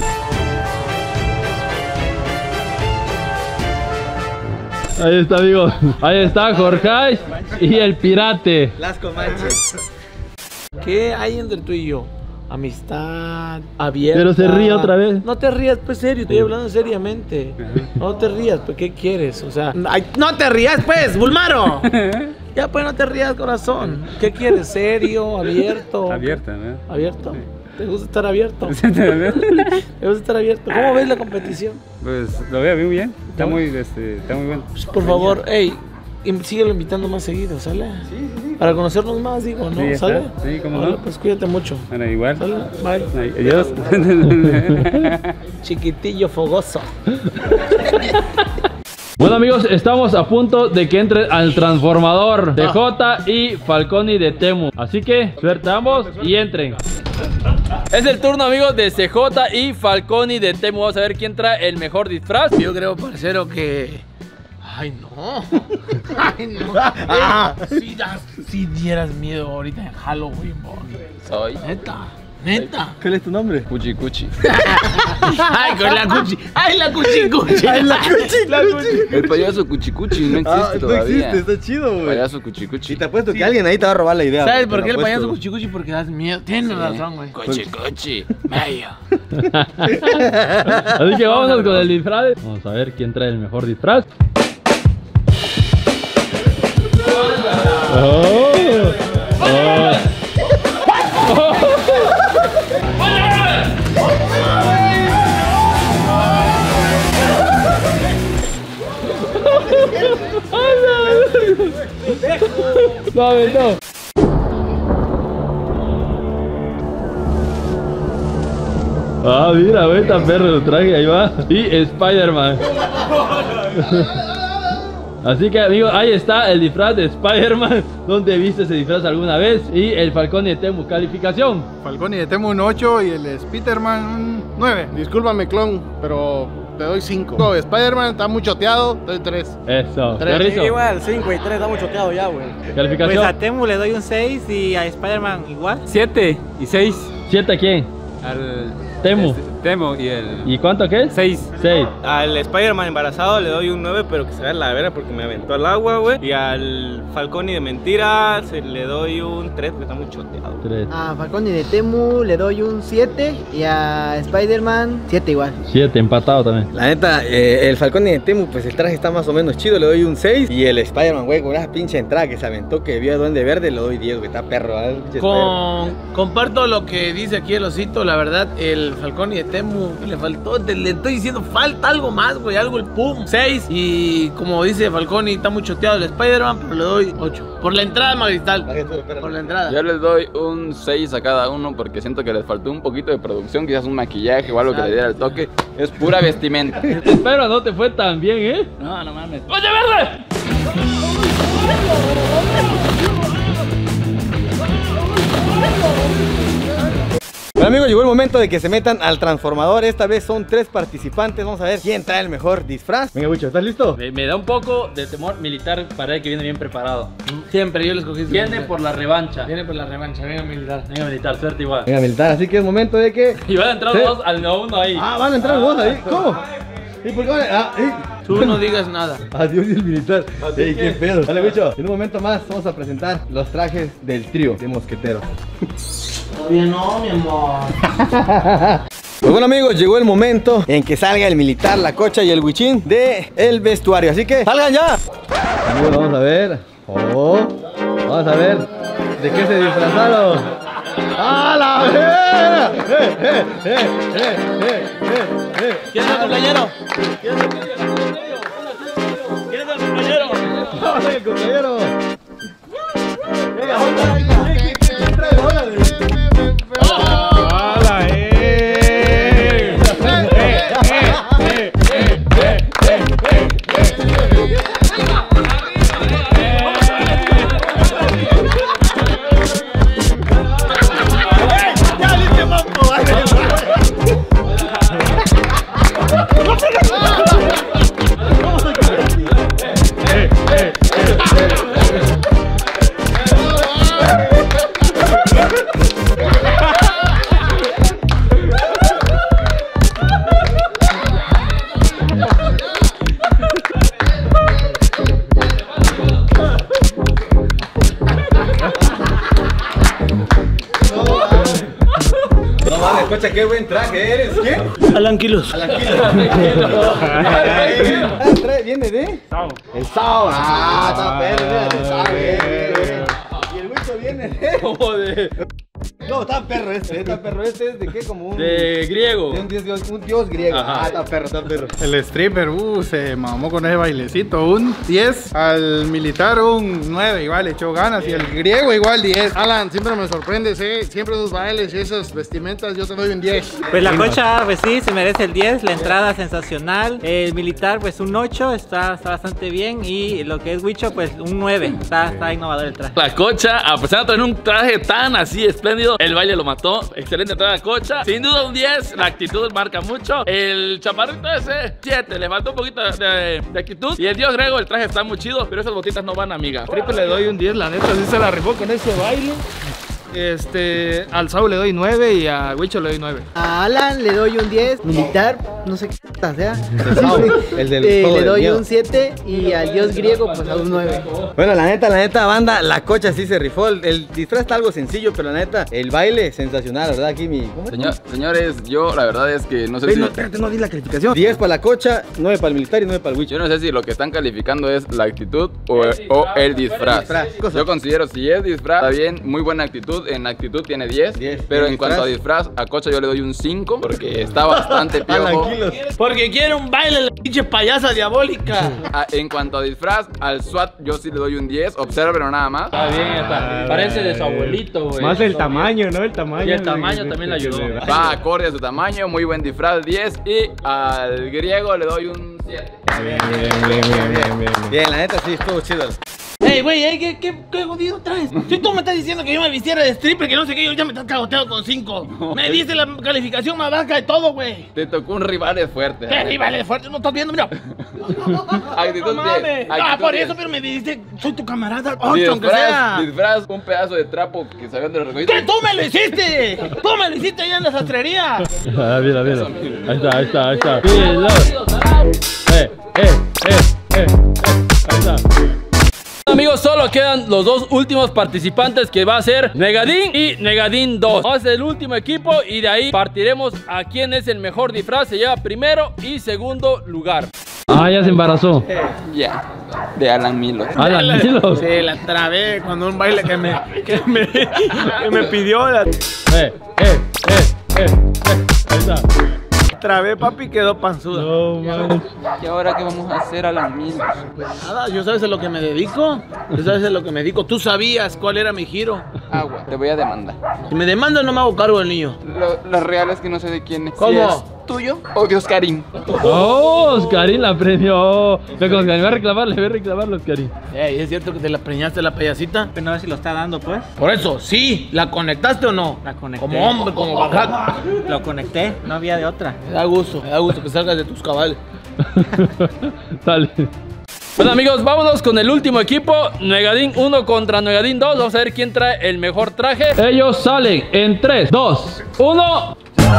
Ahí está, amigos. Ahí está Jorge y el pirate. Las Comanches. ¿Qué hay entre tú y yo? Amistad, abierta. Pero se ríe otra vez. No te rías, pues serio, estoy hablando seriamente. No te rías, pues ¿qué quieres? O sea, ay, no te rías, pues, Bulmaro. Ya, pues no te rías, corazón. ¿Qué quieres? ¿Serio? ¿Abierto? Abierta, ¿no? ¿Abierto? ¿Te gusta estar abierto? ¿Te gusta estar abierto? ¿Cómo ves la competición? Pues lo veo muy bien. Está muy, este, está muy bueno. Por favor, hey, síguelo invitando más seguido, ¿sale? Sí, sí, sí. Para conocernos más, digo, ¿no? Sí, está. ¿Sale? Sí, cómo Vale, no. pues cuídate mucho. Bueno, igual. ¿Sale? Bye. Ay, adiós. Chiquitillo fogoso. Bueno amigos, estamos a punto de que entre al transformador de J y Falconi de Temu. Así que suertamos y entren. Es el turno amigos de C J y Falconi de Temu. Vamos a ver quién trae el mejor disfraz. Yo creo, parcero, que... Ay, no. Ay, no. Ah. Si, das- si dieras miedo ahorita en Halloween, bo. Soy Neta. Neta. ¿Cuál es tu nombre? Cuchi Cuchi. Ay, con la cuchi. Ay, la cuchi cuchi. Ay, la cuchi, La cuchi. El payaso Cuchi Cuchi no existe Ah, no todavía. existe, está chido, güey. Payaso Cuchi Cuchi. Y te apuesto que alguien ahí te va a robar la idea. ¿Sabes güey, por te qué lo el payaso apuesto. cuchi cuchi? Porque das miedo. Tienes razón, güey. Cuchi Cuchi. Medio. Así que vámonos con el disfraz. Vamos a ver quién trae el mejor disfraz. Oh, oh. No, no. Ah, mira, ve, está perro lo traje, ahí va. Y Spider-Man. Así que amigos, ahí está el disfraz de Spider-Man. ¿Dónde viste ese disfraz alguna vez? Y el Falconi de Temu, calificación. Falconi de Temu un ocho y el Spiderman un nueve. Discúlpame, clon, pero te doy cinco. Spider-Man está muy choteado, te doy tres. Eso. Tres. Carrizo, Igual, cinco y tres, estamos choteados ya, güey. calificación. Pues a Temu le doy un seis y a Spider-Man igual. Siete y seis. ¿Siete a quién? Al Temu. Temo y el... ¿Y cuánto qué? seis. seis. Al Spider-Man embarazado le doy un nueve, pero que se vea la vera porque me aventó al agua, güey. Y al Falconi de mentira se le doy un tres porque está muy choteado. tres. A Falconi de Temu le doy un siete y a Spider-Man siete igual. siete, empatado también. La neta, eh, el Falconi de Temu, pues el traje está más o menos chido, le doy un seis. Y el Spider-Man, güey, con esa pinche entrada que se aventó, que vio a Duende Verde, le doy diez, güey, está perro, ¿eh? Con, comparto lo que dice aquí el osito, la verdad, el Falconi de Temu le faltó, te- le estoy diciendo, falta algo más, güey, algo el pum, seis. Y como dice Falconi, está muy choteado el Spider-Man, pero le doy ocho. Por la entrada magistral, por la entrada. Yo les doy un seis a cada uno porque siento que les faltó un poquito de producción, quizás un maquillaje o algo que le diera el toque. Es pura vestimenta. Espero no te fue tan bien, ¿eh? No, no mames. ¡Oye, verde! Bueno, amigos, llegó el momento de que se metan al transformador. Esta vez son tres participantes. Vamos a ver quién trae el mejor disfraz. Venga, Bucho, ¿estás listo? Me, me da un poco de temor militar para el que viene bien preparado. Siempre yo le escogí. Viene por la revancha. Viene por la revancha, venga militar. Venga, militar, suerte igual. Venga, militar, así que es momento de que... Y van a entrar Sí. dos al no uno ahí. Ah, van a entrar dos ahí. ¿Cómo? ¿Y por qué van a...? Ah, ¿eh? Tú no digas nada. Adiós, el militar. Ey, qué pedo. Dale, Bucho. En un momento más vamos a presentar los trajes del trío de mosqueteros. Todavía no, mi amor. Pues bueno, amigos, llegó el momento en que salga el militar, la cocha y el huichín de el vestuario. Así que ¡salgan ya! Amigos, vamos a ver. Oh, vamos a ver de qué se disfrazaron. ¡A la verga! ¡Eh, eh, eh, eh, eh, eh, eh! ¿Quién es el cumpleañero? ¿Quién es el cumpleañero? ¿Quién es el cumpleañero? ¡Vamos, el cumpleañero! ¡Venga, venga, venga! ¿Quién trae dólares? ¡Hala, eh! Cocha, qué buen traje eres. ¿Quién? Alan Quilos. Alan Quilos. ¿Viene de? Sao. El Sao. Ah, está perro, mira, el Sao. Bien. Y el Huicho viene de. ¿Cómo de? No, está perro este, está perro este es de qué, como un... De griego. De un dios, dios- un dios griego. Ajá. Ah, está perro, está perro. El stripper, uh, se mamó con ese bailecito. Un diez. Al militar, un nueve. Igual le echó ganas. Y el griego, igual diez. Alan, siempre me sorprendes, ¿eh? Siempre esos bailes y esas vestimentas, yo te doy un diez. Pues la cocha, pues sí, se merece el diez, la entrada sensacional. El militar, pues un ocho, está, está bastante bien. Y lo que es Huicho, pues un nueve, está, está innovador el traje. La cocha, a pesar de tener un traje tan así espléndido, el baile lo mató. Excelente entrada cocha. Sin duda un diez, la actitud marca mucho. El chaparrito ese, siete, le faltó un poquito de, de actitud. Y el dios griego, el traje está muy chido, pero esas botitas no van, amiga. Triple le doy un diez, la neta, sí se la rifó con ese baile. Este, al Sao le doy nueve y a Huicho le doy nueve. A Alan le doy un diez, militar, no sé qué puta sea. El del Eh, juego le del doy miedo. un siete y al dios griego pues a un nueve. Bueno, la neta, la neta, banda, la cocha sí se rifó. El, el disfraz está algo sencillo, pero la neta, el baile sensacional, ¿verdad? Aquí mi... ¿cómo? Señor, señores, yo la verdad es que no sé Ey, si... no, espérate, no di la calificación. diez para la cocha, nueve para el militar y nueve para el Huicho. Yo no sé si lo que están calificando es la actitud o, o el disfraz. disfraz. Yo considero si es disfraz, está bien, muy buena actitud. En actitud tiene diez, diez. pero ¿Y en cuanto a disfraz, a Cocha yo le doy un cinco porque está bastante piojo. Porque quiere un baile, la pinche payasa diabólica. A- en cuanto a disfraz, al SWAT yo sí le doy un diez, obsérvenlo nada más. Está bien, está. Parece de su abuelito, güey. Más el tamaño, ¿no? El tamaño. Y el tamaño también le ayudó. Va acorde a su tamaño, muy buen disfraz, diez. Y al griego le doy un siete. Bien, bien, bien, bien, bien, bien. Bien, la neta sí estuvo chido. Hey, Ey, güey, ey, ¿qué, qué, qué jodido traes? Si tú me estás diciendo que yo me vistiera de stripper, que no sé qué, yo ya me estás cagoteando con cinco. No, me diste la calificación más baja de todo, güey. Te tocó un rival de fuerte. ¿Qué rival de fuerte? No estás viendo, mira. Actitud No bien. mames. Ah, actitud por bien. eso, pero me dijiste, soy tu camarada, ocho, aunque sea. Disfraz un pedazo de trapo que salgan de los recogidos. ¡Que tú me lo hiciste! ¡Tú me lo hiciste allá en la sastrería! Ah, mira, mira. Ahí está, ahí está, ahí está. Mira. Eh, eh, eh, eh, eh. Ahí está. Amigos, solo quedan los dos últimos participantes, que va a ser Negadín y Negadín dos. Vamos a ser el último equipo y de ahí partiremos a quién es el mejor disfraz. Se lleva primero y segundo lugar. Ah, ya se embarazó. Ya, de Alan Milo. Alan Milo. Sí, la trabé cuando un baile que me, que me, que me pidió la... Eh, eh, eh, eh, eh. Ahí está. Trabé, papi, quedó panzuda. No, man. ¿Y ahora qué vamos a hacer, Alan Milo? Pues nada, yo sabes a lo que me dedico. Yo sabes a lo que me dedico. Tú sabías cuál era mi giro. Agua, te voy a demandar. Si me demandan no me hago cargo del niño. Lo, lo real es que no sé de quién es. ¿Cómo? Si es tuyo o de Oscarín. Oh, Oscarín la premió. Ve con Oscarín, va a reclamarle, va a reclamarle, Oscarín. Ey, ¿es cierto que te la preñaste la payasita? Pero no sé si lo está dando, pues. Por eso, sí, ¿la conectaste o no? La conecté. Como hombre, como bajada. Lo conecté, no había de otra. Me da gusto, me da gusto que salgas de tus cabales. Dale. Bueno, amigos, vámonos con el último equipo. Negadín uno contra Negadín dos. Vamos a ver quién trae el mejor traje. Ellos salen en tres, dos, uno.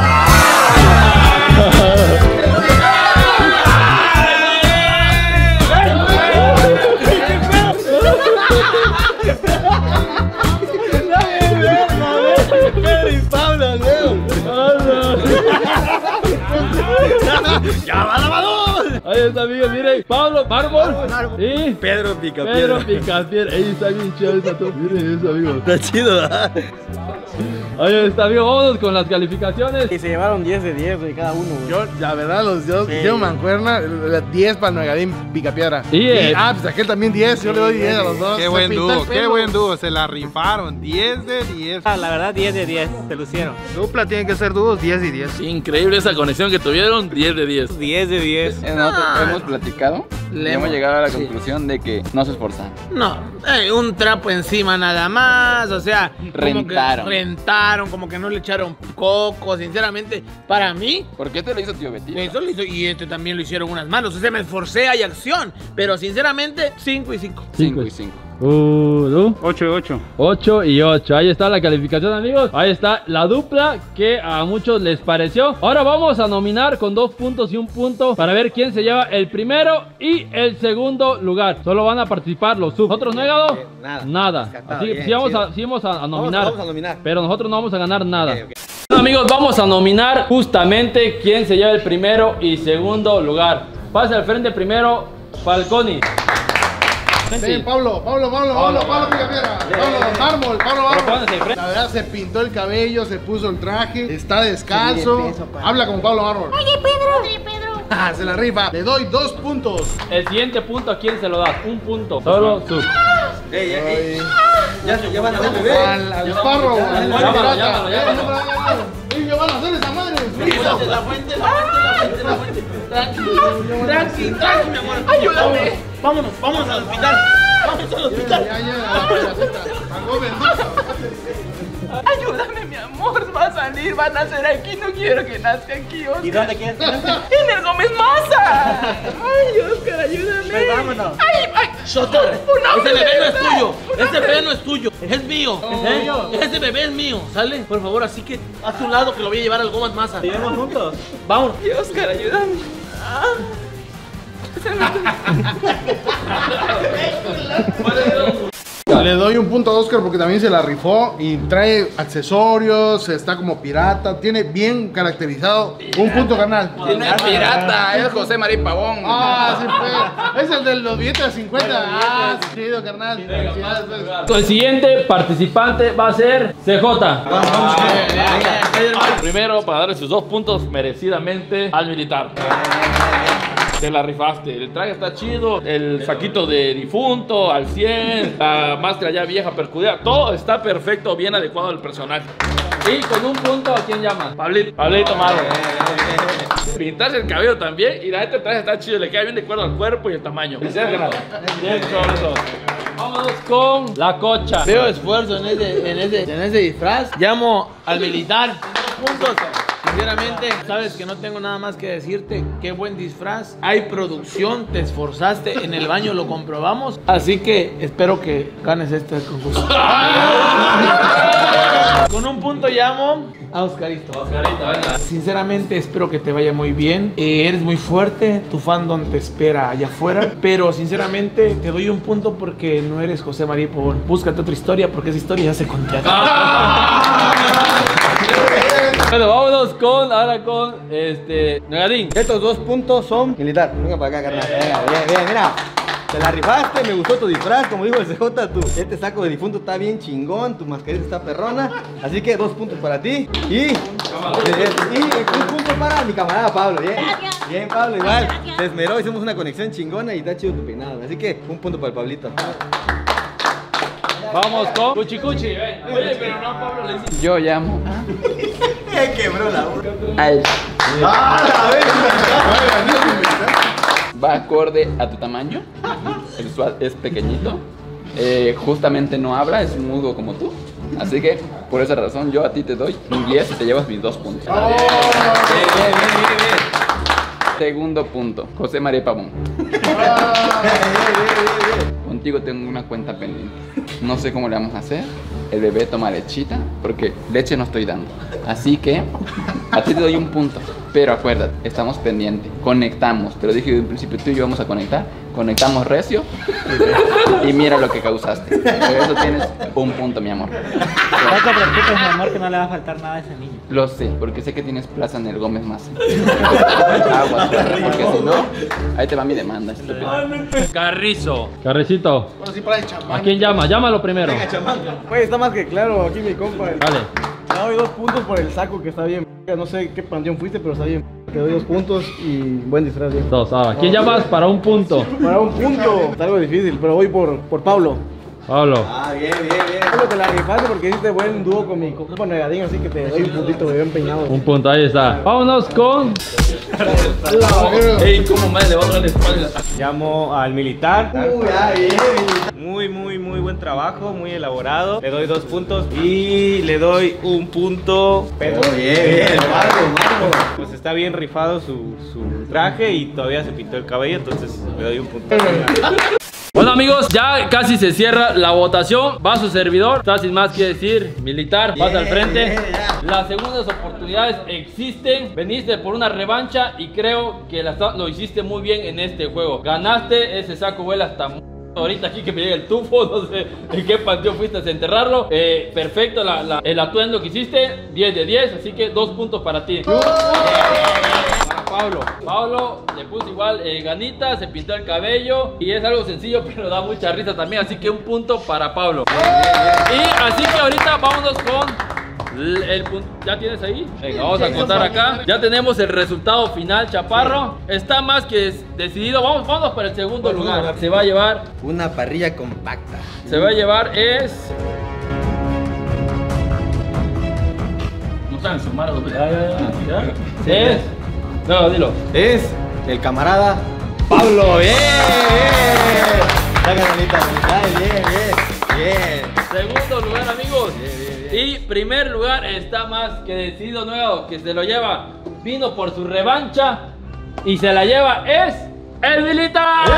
¡Ya va la balón! Ahí está, amigos, miren, Pablo Mármol y Pedro Picapiedra. Pedro Picapiedra. Ahí está bien chido esa toma. Miren eso, amigos. Está chido, ¿verdad? Ahí está, amigos, vámonos con las calificaciones. Y se llevaron diez de diez de cada uno, güey. Yo, la verdad, los dos, Sí. yo mancuerna, diez para Negadín Picapiedra. Y, Y, eh, ah, pues aquel también diez, yo le doy diez a los dos. Qué Se buen pintó el dúo, qué pelo. buen dúo. Se la rifaron. diez de diez. Ah, la verdad, diez de diez, se lucieron. Dupla tiene que ser dúos, diez y diez. Increíble esa conexión que tuvieron, diez de diez. diez de diez. Nosotros hemos platicado Le y hemos hemos- llegado a la sí. conclusión de que no se esforzaron. No, ey, un trapo encima nada más, o sea, como que Rentaron. rentaron, como que no le echaron coco, sinceramente, para mí, ¿Por qué te lo hizo tío Betty? eso lo hizo, y este también lo hicieron unas manos, o sea, me esforcé, hay acción, pero sinceramente, cinco y cinco. cinco y cinco. Uh, ocho y ocho. ocho y ocho. Ahí está la calificación, amigos. Ahí está la dupla que a muchos les pareció. Ahora vamos a nominar con dos puntos y un punto para ver quién se lleva el primero y el segundo lugar. Solo van a participar los sub. ¿Nosotros, Negado? Eh, nada. Nada. Descartado, Así que bien, sí vamos, chido. a, sí vamos a, a nominar. Vamos, vamos a nominar. Pero nosotros no vamos a ganar nada. Ok, ok. Bueno, amigos, vamos a nominar justamente quién se lleva el primero y segundo lugar. Pase al frente primero, Falconi. Ven, Pablo, Pablo, Pablo, Pablo, Pablo Picapiedra. Pablo, mármol, Pablo, mármol. La verdad, se pintó el cabello, se puso el traje, está descalzo. Sí, de peso, pa. Habla como Pablo Mármol. Oye, Pedro. Oye, Pedro. Ah, se la rifa. Le doy dos puntos. El siguiente punto, ¿a quién se lo das? Un punto. Solo sub. Ey, ey, ey. Ay. Ya se llevan a ver, bebé. Al, al Sparrow, al Llámalo, pirata. llámalo, Eh, llámalo. llámalo, llámalo. Ellos van a hacer esa madre. La fuente, la fuente, la fuente. Tranqui, tranqui, tranqui, mi amor. Ayúdame. Vámonos, vámonos al hospital. Vámonos al hospital. Ya, ya, la piraceta. Pagó bendito. Ayúdame, mi amor. Va a salir, va a nacer aquí. No quiero que nazca aquí, Oscar. ¿Y dónde quieres que nazca? En el Gómez Maza. Ay, Oscar, ayúdame. Pues vámonos. Ay, ay. Shota, Un hombre ese bebé no de es verdad. tuyo. Un Ese hombre bebé de- no es tuyo. Es mío. ¿En serio? Ese bebé es mío. ¿Sale? Por favor, así que a tu lado que lo voy a llevar al Gómez Maza. Vivimos juntos. Vámonos. Ay, Oscar, ayúdame. Ah. Le doy un punto a Oscar porque también se la rifó y trae accesorios, está como pirata, tiene bien caracterizado. Un punto canal. Tiene pirata, es José María Pavón. Ah, sí, pues. Es el de los billetes de cincuenta. Ah, sí, chido, carnal. Felicidades, pues. El siguiente participante va a ser C J. Primero, para darle sus dos puntos merecidamente al militar. Te la rifaste, el traje está chido, el saquito de difunto al cien, la máscara ya vieja percudida, todo está perfecto, bien adecuado al personaje. Y con un punto, ¿a quién llama? Pablito, Pablito Malo. Pintarse el cabello también y la gente el traje está chido, le queda bien de acuerdo al cuerpo y el tamaño. Felicidades, ganado. Bien, sobre eso. Vámonos con la cocha. Veo esfuerzo en ese, en ese, en ese disfraz. Llamo al militar. Puntos. Sinceramente, sabes que no tengo nada más que decirte. Qué buen disfraz. Hay producción, te esforzaste. En el baño lo comprobamos. Así que espero que ganes este concurso. Con un punto llamo a Oscarito. Oscarito, venga. Sinceramente, espero que te vaya muy bien. Eh, eres muy fuerte. Tu fandom te espera allá afuera. Pero sinceramente, te doy un punto porque no eres José María Pavón. Búscate otra historia porque esa historia ya se contó. Bueno, vámonos con, ahora con, este, Negadín. Estos dos puntos son militar. Venga para acá, carnal. Venga, bien, bien, mira. Te la rifaste, me gustó tu disfraz, como dijo el C J, tu, este saco de difunto está bien chingón, tu mascarita está perrona. Así que dos puntos para ti. Y, y un punto para mi camarada Pablo. Bien, bien Pablo, igual. Se esmeró, hicimos una conexión chingona y está chido tu peinado. Así que un punto para el Pablito. Vamos con Cuchi Cuchi. Oye, pero no, Pablo le hiciste. Yo llamo. ¿Qué quebró la boca? Al. ¡Ah, la vez! Va acorde a tu tamaño. El SWAT es pequeñito. Eh, justamente no habla, es mudo como tú. Así que por esa razón yo a ti te doy un diez y te llevas mis dos puntos. Oh. Bien, bien, bien, bien. Segundo punto, José María Pavón. Contigo tengo una cuenta pendiente. No sé cómo le vamos a hacer. El bebé toma lechita porque leche no estoy dando. Así que a ti te doy un punto. Pero acuérdate, estamos pendientes. Conectamos. Pero dije de un principio tú y yo vamos a conectar. Conectamos recio. Y mira lo que causaste. Por eso tienes un punto, mi amor. No te preocupes, mi amor, que no le va a faltar nada a ese niño. Lo sé, porque sé que tienes plaza en el Gómez Más. Aguas, porque si no, ahí te va mi demanda, estúpido. Carrizo. Carricito. Bueno, sí, para el chamán. ¿A quién llama? Llámalo primero. Venga, chamán. Pues está más que claro aquí mi compa. Dale. Te doy dos puntos por el saco que está bien. No sé qué panteón fuiste, pero está bien. Te doy dos puntos y buen disfraz. Bien. Dos, ah, ¿quién llamas para un punto? Para un punto. Está algo difícil, pero voy por, por Pablo. Pablo. Ah, bien, bien, bien. Pablo, te la rifaste porque hiciste buen dúo con mi compa Negadín, así que te doy un puntito, me veo empeñado. Un punto, ahí está. Vámonos con... Ey, ¿cómo más le va a dar la espalda? Llamo al militar. Uy, ah, bien. Muy, muy, muy buen trabajo, muy elaborado. Le doy dos puntos y le doy un punto. Pero bien, bien, Marco, Marco. Pues está bien rifado su, su traje y todavía se pintó el cabello, entonces le doy un punto. Bueno amigos, ya casi se cierra la votación. Va su servidor, está sin más que decir. Militar, vas al frente. Las segundas oportunidades existen. Veniste por una revancha y creo que la, lo hiciste muy bien en este juego. Ganaste, ese saco vuela hasta ahorita aquí que me llega el tufo. No sé en qué panteón fuiste a enterrarlo. eh, Perfecto la, la, el atuendo que hiciste, diez de diez, así que dos puntos para ti. Para Pablo, Pablo le puso igual eh, ganita, se pintó el cabello y es algo sencillo pero da mucha risa también, así que un punto para Pablo. Y así que ahorita vámonos con el, el punto. ¿Ya tienes ahí? Venga, vamos a contar acá. Ya tenemos el resultado final, Chaparro. Está más que decidido. Vamos, vamos para el segundo lugar. Se va a llevar una parrilla compacta. Se va a llevar es... No saben sumar los... Es... No, dilo. Es el camarada Pablo. Bien, bien. La canalita, bien, bien, bien. Segundo lugar, amigos. Bien, bien, bien. Y primer lugar está más que decidido nuevo, que se lo lleva. Vino por su revancha y se la lleva es el militar.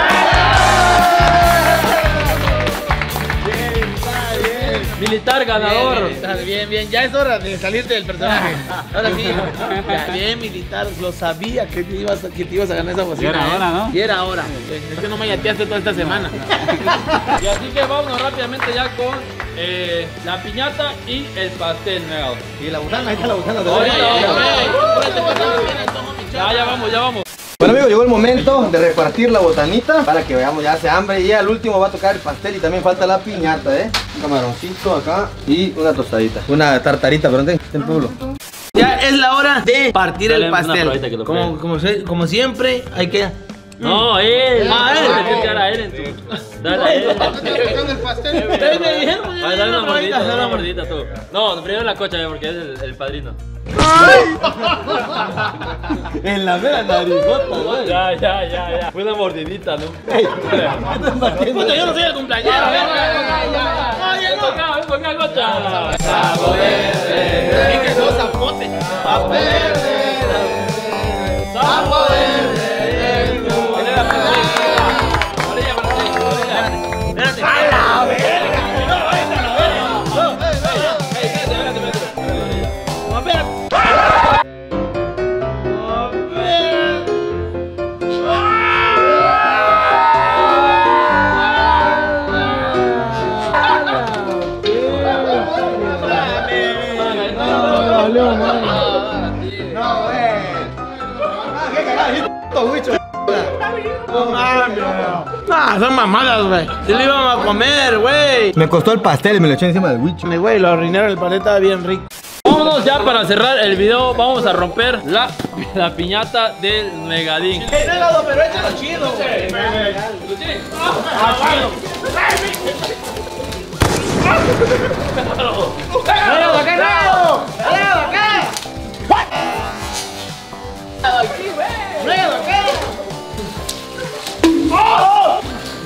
Militar ganador. Bien, militar, bien, bien. Ya es hora de salirte del personaje. Ahora sí. Ya, bien, militar. Lo sabía que te ibas, que te ibas a ganar esa bocina. Y era hora, ¿no? Y era hora. Es que no me yateaste toda esta semana. Y así que vámonos rápidamente ya con eh, la piñata y el pastel nuevo. Y la botana, ahí está la botana. Ya, ya vamos, ya vamos. Bueno amigos, llegó el momento de repartir la botanita para que veamos, ya hace hambre y al último va a tocar el pastel y también falta la piñata, ¿eh? Un camaroncito acá y una tostadita. Una tartarita, pero ten, ten Pablo. Ya es la hora de partir Dale el pastel. que Como, como, como siempre, hay que No, él. Ah, él. Le tienes que dar a él en tu. Dale a él. el pastel. Ustedes me dijeron, Ay, dale una mordidita, dale una mordidita tú. No, primero la cocha, porque es el, el padrino. En la mera narizota, güey. Ya, ya, ya, ya. Fue una mordidita, ¿no? Puta, yo no soy el cumpleañero. Ven por acá, ven por acá, cocha. Sapo verde. Y que no zapote. Sapo verde. Sapo verde. Espérate. ¡A la verga! ¡No, ahorita la verga! ¡No! ¡Ey, ey! Espérate, espérate, espérate. ¡No, espérate! Ah, son mamadas, güey. Sí lo íbamos a comer, güey. Me costó el pastel y me lo eché encima del Wicho. Güey, lo arruinaron, el pastel estaba bien rico. Vámonos ya para cerrar el video. Vamos a romper la, la piñata del Megadin. ¡Ey, Negado, pero échalo chido, güey! ¡Ah, chido! ¡Negado, acá, Negado! ¡Negado, acá! ¡Aquí, güey! ¡Negado, acá! ¡Oh!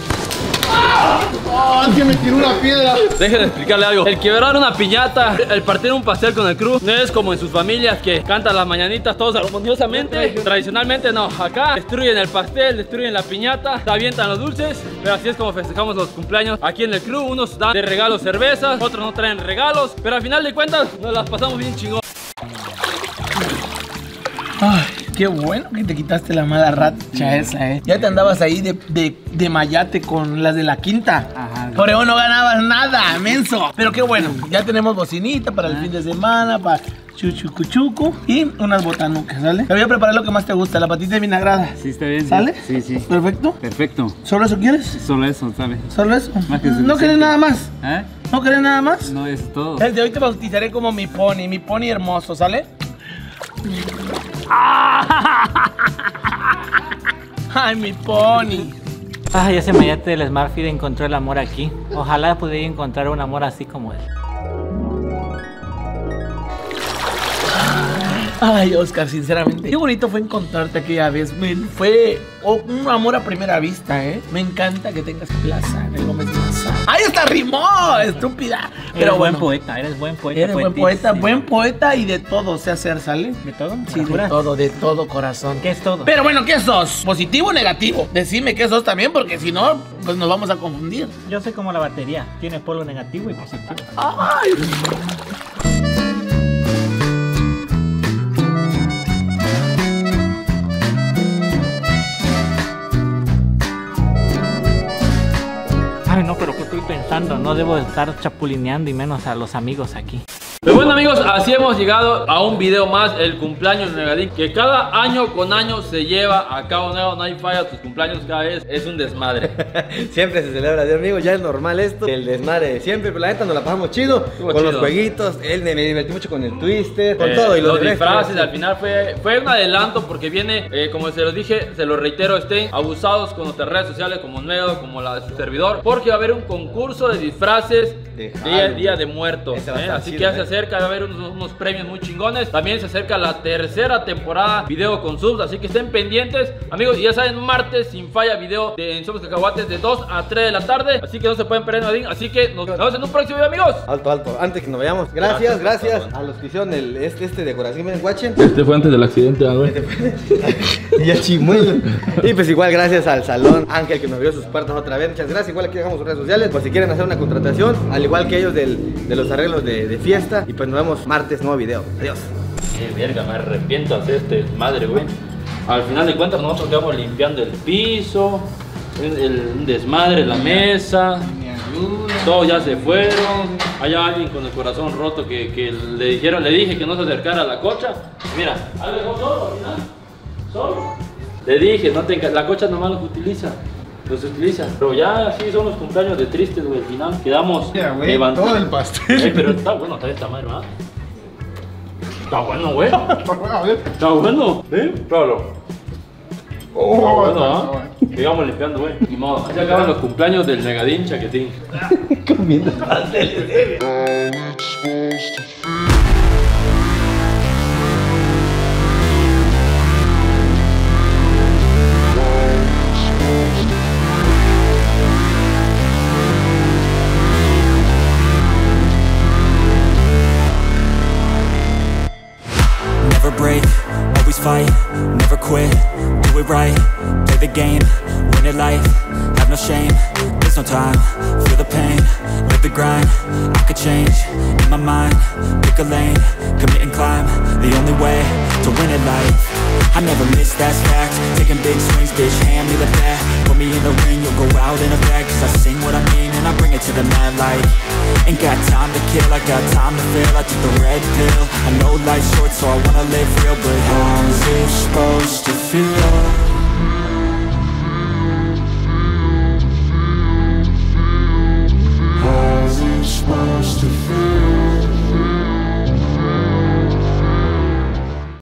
¡Oh! ¡Alguien me tiró una piedra! Déjenme explicarle algo. El quebrar una piñata, el partir un pastel con el crew, no es como en sus familias que cantan las mañanitas todos armoniosamente. Tradicionalmente no. Acá destruyen el pastel, destruyen la piñata, avientan los dulces. Pero así es como festejamos los cumpleaños aquí en el crew. Unos dan de regalo cervezas, otros no traen regalos. Pero al final de cuentas nos las pasamos bien chingón. Ay, qué bueno que te quitaste la mala racha esa, eh. Ya te andabas ahí de, de, de mayate con las de la quinta. Ajá. Por eso no ganabas nada, menso. Pero qué bueno, ya tenemos bocinita para el fin de semana, para chuchucuchucu y unas botanucas, ¿sale? Te voy a preparar lo que más te gusta, la patita de vinagrada. Sí, está bien. ¿Sale? Sí, sí. ¿Perfecto? Perfecto. ¿Solo eso quieres? Solo eso, ¿sabes? ¿Solo eso? Más que ¿No querés nada más? ¿Eh? ¿No querés nada más? No, eso es todo. Desde hoy te bautizaré como mi pony, mi pony hermoso, ¿sale? ¡Ay, mi pony! Ay, ese mayate del Smartfeed encontró el amor aquí. Ojalá pudiera encontrar un amor así como él. Ay, Oscar, sinceramente, qué bonito fue encontrarte aquella vez, men. Fue oh, un amor a primera vista, ¿eh? Me encanta que tengas plaza en el Gómez Maza. ¡Ahí está, rimó! ¡Estúpida! Pero Eres bueno, buen poeta, eres buen poeta. Eres buen poeta, buen poeta y de todo sé hacer, ¿sale? ¿De todo? Sí, de todo, de todo, corazón. ¿Qué es todo? Pero bueno, ¿qué sos? ¿Positivo o negativo? Decime qué sos también, porque si no, pues nos vamos a confundir. Yo soy como la batería, tiene polo negativo y positivo. ¡Ay! Ay, no, pero ¿qué estoy pensando? No debo estar chapulineando y menos a los amigos aquí. Pero bueno, amigos, así hemos llegado a un video más, el cumpleaños de Megadin, que cada año con año se lleva a cabo. No, no hay falla, tus cumpleaños cada vez es un desmadre. Siempre se celebra, Dios mío, ya es normal esto, el desmadre de siempre, pero la neta nos la pasamos chido. Estuvo con chido. los jueguitos, él me, me divertí mucho con el twister, con Eh, todo y los demás, disfraces, sí. al final fue, fue un adelanto porque viene, eh, como se los dije, se los reitero, estén abusados con nuestras redes sociales como Nuevo, como la de su servidor, porque va a haber un concurso de disfraces De día, Halloween. día de muertos, Ese va a eh, estar así chido, que ya se eh. acerca, va a haber unos, unos premios muy chingones. También se acerca la tercera temporada video con subs, así que estén pendientes, amigos. Y ya saben, martes sin falla video de en Somos Cacahuates de dos a tres de la tarde, así que no se pueden perder Megadin. Así que nos vemos en un próximo video, amigos. Alto, alto, antes que nos vayamos, gracias, Gracias, gracias, a los que hicieron el, este, este de corazón, miren, guachen. Este fue antes del accidente, güey. Y el chimuelo. Y pues igual gracias al Salón Ángel que nos abrió sus puertas otra vez. Muchas gracias. Igual aquí dejamos sus redes sociales por si quieren hacer una contratación, al igual que ellos del, de los arreglos de, de fiesta. Y pues nos vemos martes, nuevo video. Adiós. Qué verga, me arrepiento de hacer este madre, güey. Al final de cuentas nosotros quedamos limpiando el piso, el, el desmadre, la mesa, todos ya se fueron. Hay alguien con el corazón roto que, que le dijeron, le dije que no se acercara a la cocha. Mira, ¿algo dejó solo al final? ¿Solo? Le dije, no te, la cocha nomás los utiliza. Los utiliza. Pero ya así son los cumpleaños de tristes, güey. Al final quedamos Mira, güey, levantados. todo el pastel. Ey, pero está bueno, está esta madre, ¿verdad? Está bueno, güey. A ver. Está bueno, ¿eh? Claro. Oh, bueno, ¿ah? Sigamos limpiando, güey. Ni modo. Así acaban los cumpleaños del Megadín Chaquetín. Comiendo pasteles. Never break, always fight, never quit, do it right, play the game, win it life, have no shame, there's no time, feel the pain, live the grind, I could change, in my mind, pick a lane, commit and climb, the only way to win it life, I never miss, that's fact, taking big swings, bitch, hand me the bat, put me in the ring, you'll go out in a bag, cause I sing what I mean and I bring it to the mad light, ain't got time to kill, I got time to feel, I took the red pill, I know life's short so I wanna live real, but how's it supposed to feel?